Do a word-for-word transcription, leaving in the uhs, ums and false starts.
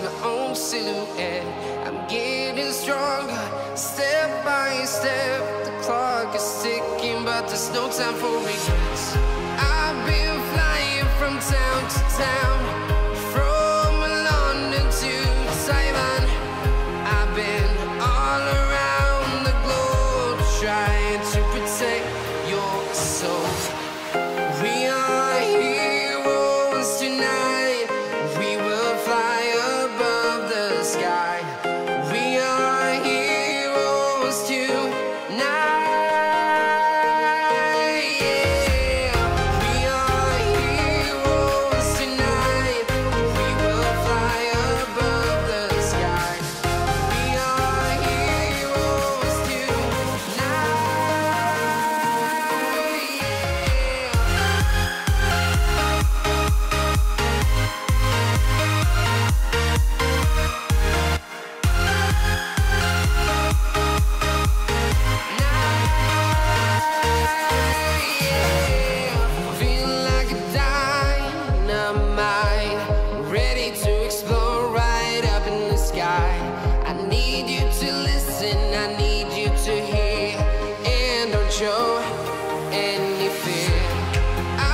my own silhouette. I'm getting stronger, step by step. The clock is ticking, but there's no time for regret.